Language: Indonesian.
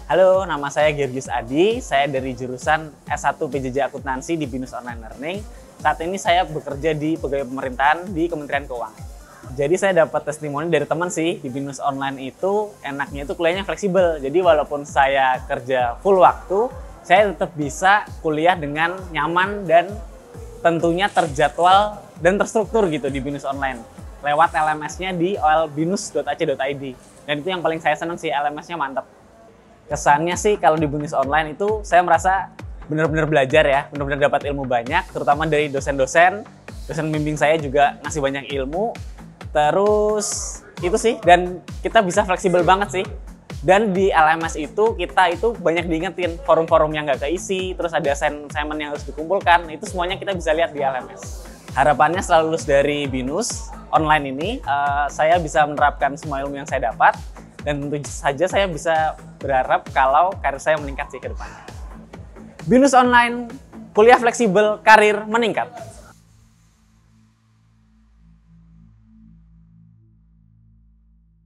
Halo, nama saya Georgius Adi. Saya dari jurusan S1 PJJ Akuntansi di Binus Online Learning. Saat ini saya bekerja di pegawai pemerintahan di Kementerian Keuangan. Jadi saya dapat testimoni dari teman sih, di Binus Online itu enaknya itu kuliahnya fleksibel. Jadi walaupun saya kerja full waktu, saya tetap bisa kuliah dengan nyaman dan tentunya terjadwal dan terstruktur gitu di Binus Online. Lewat LMS-nya di olbinus.ac.id. Dan itu yang paling saya senang sih, LMS-nya mantap. Kesannya sih kalau di Binus Online itu saya merasa benar-benar belajar ya, benar-benar dapat ilmu banyak, terutama dari dosen-dosen. Dosen bimbing saya juga ngasih banyak ilmu. Terus itu sih, dan kita bisa fleksibel banget sih. Dan di LMS itu kita itu banyak diingetin forum-forum yang nggak keisi, terus ada assignment yang harus dikumpulkan, itu semuanya kita bisa lihat di LMS. Harapannya setelah lulus dari Binus Online ini, saya bisa menerapkan semua ilmu yang saya dapat, dan tentu saja saya bisa berharap kalau karir saya meningkat sih ke depannya. Binus Online, kuliah fleksibel, karir meningkat.